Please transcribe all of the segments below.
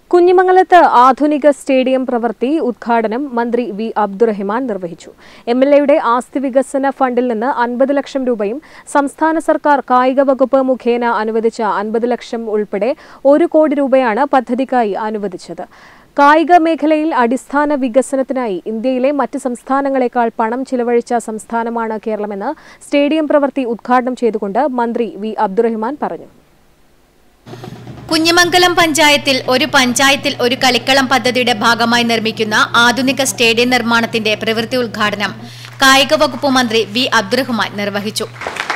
കുഞ്ഞിമംഗലത്ത് ആധുനിക സ്റ്റേഡിയം പ്രവൃത്തി ഉദ്ഘാടനം മന്ത്രി വി അബ്ദുറഹിമാൻ നിർവഹിച്ചു. എംഎൽഎയുടെ ആസ്തി വികസന ഫണ്ടിൽ നിന്ന് 50 ലക്ഷം രൂപയും സംസ്ഥാന സർക്കാർ കായിക വകുപ്പ് മുഖേന അനുവദിച്ച 50 ലക്ഷം ഉൾപ്പെടെ 1 കോടി രൂപയാണ് പദ്ധതിക്കായി അനുവദിച്ചത്. കായിക മേഖലയിൽ അടിസ്ഥാന വികസനത്തിനായി ഇന്ത്യയിലെ മറ്റ് സംസ്ഥാനങ്ങളെക്കാൾ പണം ചിലവഴിച്ച സംസ്ഥാനമാണ് കേരളമെന്ന് സ്റ്റേഡിയം പ്രവൃത്തി ഉദ്ഘാടനം ചെയ്തുകൊണ്ട് മന്ത്രി വി അബ്ദുറഹിമാൻ പറഞ്ഞു. കുഞ്ഞിമംഗലം പഞ്ചായത്തിൽ ഒരു കളിക്കളം പദ്ധതിയുടെ ഭാഗമായി നിർമ്മിക്കുന്ന ആധുനിക സ്റ്റേഡിയം നിർമ്മാണത്തിന്റെ പ്രവൃത്തി ഉദ്ഘാടനം കായിക വകുപ്പ് മന്ത്രി വി അബ്ദുറഹിമാൻ നിർവഹിച്ചു.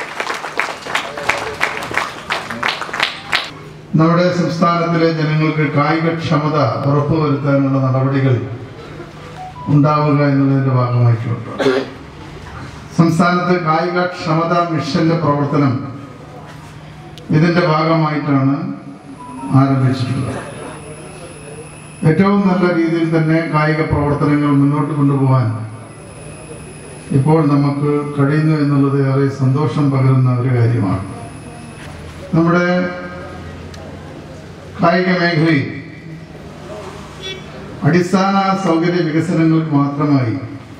നമ്മുടെ സംസ്ഥാനത്തിലെ ജനങ്ങൾക്ക് കായികക്ഷമത ഉറപ്പുവരുത്താനുള്ള നടപടികൾ ഉണ്ടാവുക എന്നതിന്റെ ഭാഗമായിട്ടുണ്ട്. സംസ്ഥാനത്ത് കായികക്ഷമതാ മിഷന്റെ പ്രവർത്തനം ഇതിന്റെ ഭാഗമായിട്ടാണ് ആരംഭിച്ചിട്ടുള്ളത്. ഏറ്റവും നല്ല രീതിയിൽ തന്നെ കായിക പ്രവർത്തനങ്ങൾ മുന്നോട്ട് കൊണ്ടുപോകാൻ ഇപ്പോൾ നമുക്ക് കഴിയുന്നു എന്നുള്ളത് ഏറെ സന്തോഷം പകരുന്ന ഒരു കാര്യമാണ്. നമ്മുടെ കായിക മേഖലയിൽ അടിസ്ഥാന സൗകര്യ വികസനങ്ങൾക്ക് മാത്രമായി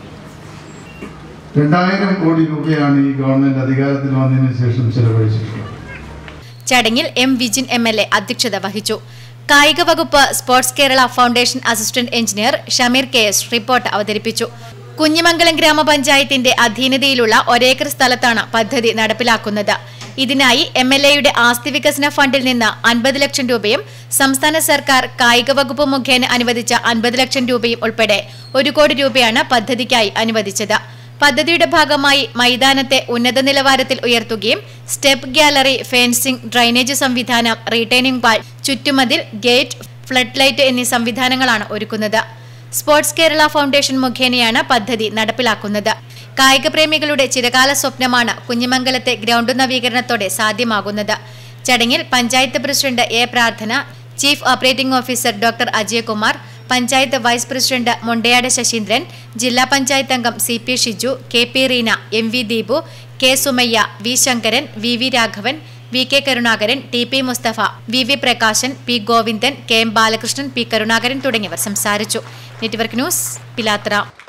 2000 കോടി രൂപയാണ് ഈ ഗവൺമെന്റ് അധികാരത്തിൽ വന്നതിന് ശേഷം ചെലവഴിച്ചിട്ടുള്ളത്. ചടങ്ങിൽ എം വിജിൻ എംഎൽഎ അധ്യക്ഷത വഹിച്ചു. കായിക വകുപ്പ് sports Kerala foundation assistant engineer Shameer KS report അവതരിപ്പിച്ചു. കുഞ്ഞിമംഗലം ഗ്രാമപഞ്ചായത്തിന്റെ അധീനതയിലുള്ള 1 ഏക്കർ സ്ഥലത്താണ് പദ്ധതി നടപ്പിലാക്കുന്നത്. ഇതിനായി എംഎൽഎയുടെ ആസ്തി വികസന ഫണ്ടിൽ നിന്ന് 50 ലക്ഷം രൂപയും സംസ്ഥാന സർക്കാർ കായിക വകുപ്പ് മുഖേന അനുവദിച്ച 50 ലക്ഷം രൂപയും ഉൾപ്പെടെ 1 കോടി രൂപയാണ് പദ്ധതിക്കായി അനുവദിച്ചത്. പദ്ധതിയുടെ ഭാഗമായി മൈതാനത്തെ ഉന്നത നിലവാരത്തിൽ ഉയർത്തുകയും സ്റ്റെപ്പ് ഗാലറി, ഫെൻസിംഗ്, ഡ്രൈനേജ് സംവിധാനം, റീറ്റെയിനിംഗ് വാൾ, ചുറ്റുമതിൽ, ഗേറ്റ്, ഫ്ലഡ് ലൈറ്റ് എന്നീ സംവിധാനങ്ങളാണ് ഒരുക്കുന്നത്. സ്പോർട്സ് കേരള ഫൗണ്ടേഷൻ മുഖേനയാണ് പദ്ധതി നടപ്പിലാക്കുന്നത്. കായിക പ്രേമികളുടെ ചിരകാല സ്വപ്നമാണ് കുഞ്ഞിമംഗലത്തെ ഗ്രൗണ്ട് നവീകരണത്തോടെ സാധ്യമാകുന്നത്. ചടങ്ങിൽ panchayat president A Prarthana, chief operating officer doctor Ajayakumar, panchayat vice president Mundayad Sasheendran, ജില്ലാ പഞ്ചായത്ത് അംഗം CP Shiju, KP Reena, MV Deepu, K Sumayya, V Sankaran, VV Raghavan, VK Karunakaran, TP Mustafa, VV Prakashan, P Govindan, KM Balakrishnan, P Karunakaran തുടങ്ങിയവർ സംസാരിച്ചു. Network news, Pilathara.